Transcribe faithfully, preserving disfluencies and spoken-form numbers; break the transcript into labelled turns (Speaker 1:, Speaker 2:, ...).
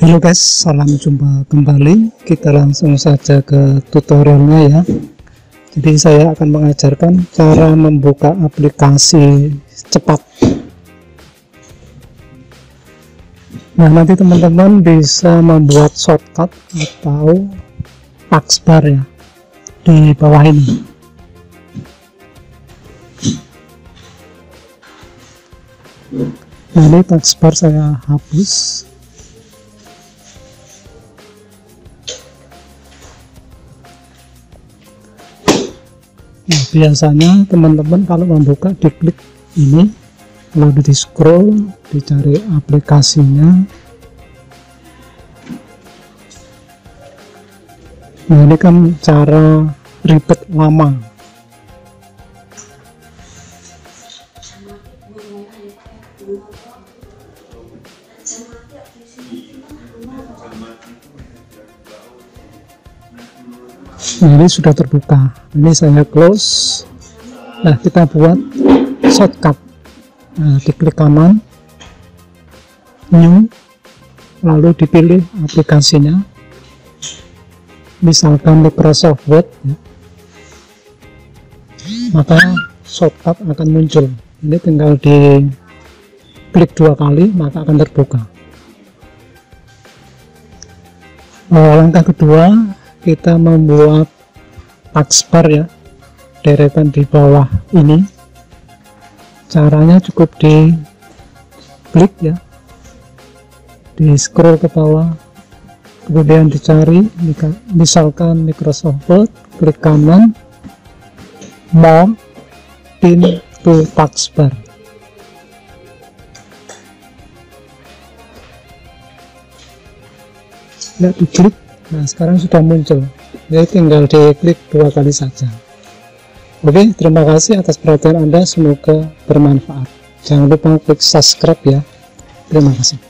Speaker 1: Halo guys, salam jumpa kembali. Kita langsung saja ke tutorialnya ya. Jadi saya akan mengajarkan cara membuka aplikasi cepat. Nah, nanti teman-teman bisa membuat shortcut atau taskbar ya di bawah ini. Nah, ini taskbar saya hapus. Nah, biasanya teman-teman kalau membuka diklik ini, lalu di scroll, dicari aplikasinya. Nah, ini kan cara ribet lama. Nah, ini sudah terbuka. Ini saya close. Nah, kita buat shortcut. Nah, diklik kanan, new, lalu dipilih aplikasinya. Misalkan Microsoft Word, ya. Maka shortcut akan muncul. Ini tinggal diklik dua kali, maka akan terbuka. Nah, langkah kedua, kita membuat taskbar ya, deretan di bawah ini. Caranya cukup di klik ya, di scroll ke bawah, kemudian dicari misalkan Microsoft Word, klik kanan, more, pin to taskbar. Lihat, diklik. Nah, sekarang sudah muncul. Jadi tinggal diklik dua kali saja. Oke, terima kasih atas perhatian Anda, semoga bermanfaat. Jangan lupa klik subscribe ya. Terima kasih.